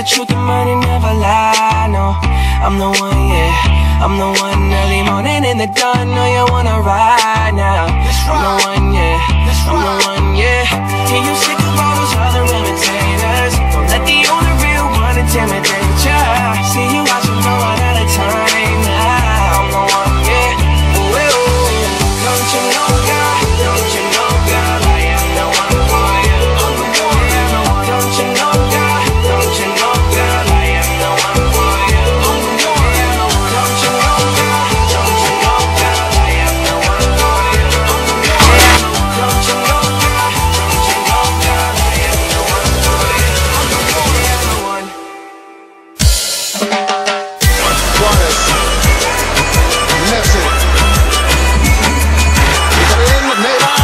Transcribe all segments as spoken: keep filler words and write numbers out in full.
truth and money never lie, no. I'm the one, yeah, I'm the one. Early morning in the dawn, know you wanna ride now. I'm the one, yeah, I'm the one, yeah. Can you sick of all those other imitators? Don't let the only real one intimidate ya. See you watching no one at a time now. I'm the one, yeah. Ooh, ooh. Don't you know, girl? Don't you know, girl? I am the one for you. Don't you know, girl? Don't you know, girl? I am the one for you. Don't you know, girl? Don't you know, girl? I am the one for you. Don't you know, girl? Don't you know, girl? I am the one for you. I am the one. Suarez. Messi. Higuaín, Neymar.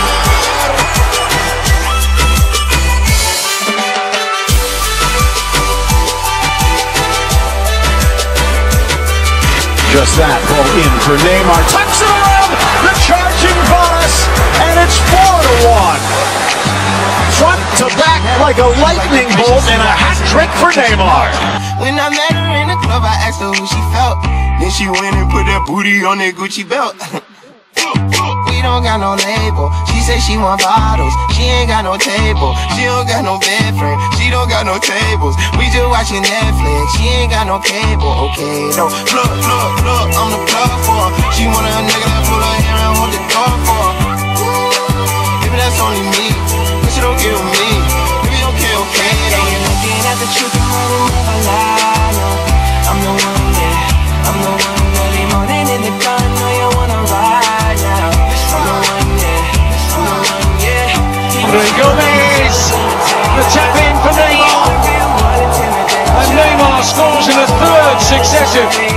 Just that, ball in for Neymar. Tucks it around the charging Vargas, and it's four to one. Front to back like a lightning bolt and a hat trick for Neymar. When I met her in the club, I asked her who she felt. Then she went and put that booty on that Gucci belt. We don't got no label. She said she want bottles. She ain't got no table. She don't got no bed frame. She don't got no tables. We just watching Netflix. She ain't got no cable. Okay, no. Look, look, look, I'm the plug for her. She want a nigga that pull her hair and hold the door for her. Maybe that's only me, but she don't give me. Maybe okay, okay. And you're looking at the truth and money never lie, no. I'm the one, yeah, I'm the one. Early morning in the dawn, know you wanna ride now. I'm the one, yeah, I'm the one, yeah. André Gomes, the tap in for Neymar, and Neymar scores in a third successive